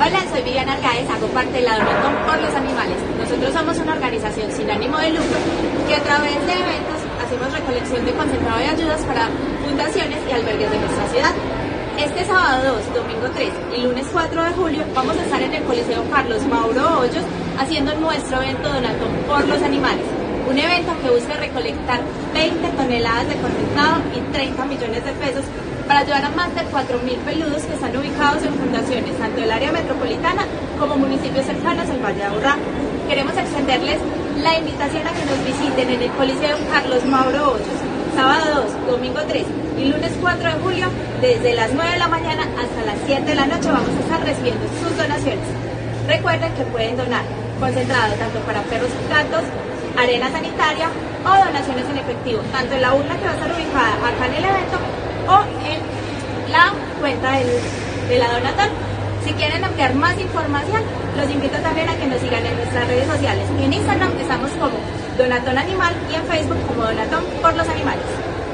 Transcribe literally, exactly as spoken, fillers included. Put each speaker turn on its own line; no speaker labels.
Hola, soy Viviana Arcaez, hago parte de la Donatón por los Animales. Nosotros somos una organización sin ánimo de lucro que a través de eventos hacemos recolección de concentrado de ayudas para fundaciones y albergues de nuestra ciudad. Este sábado dos, domingo tres y lunes cuatro de julio vamos a estar en el Coliseo Carlos Mauro Hoyos haciendo nuestro evento Donatón por los Animales. Un evento que busca recolectar veinte toneladas de concentrado y treinta millones de pesos para ayudar a más de cuatro mil peludos que están ubicados en fundaciones tanto del área metropolitana como municipios cercanos al Valle de Aburrá. Queremos extenderles la invitación a que nos visiten en el Coliseo Carlos Mauro Hoyos, sábado dos, domingo tres y lunes cuatro de julio, desde las nueve de la mañana hasta las siete de la noche vamos a estar recibiendo sus donaciones. Recuerden que pueden donar concentrado tanto para perros y gatos, arena sanitaria o donaciones en efectivo, tanto en la urna que va a estar ubicada acá en el evento o en la cuenta del, de la Donatón. Si quieren ampliar más información, los invito también a que nos sigan en nuestras redes sociales. En Instagram estamos como Donatón Animal y en Facebook como Donatón por los Animales.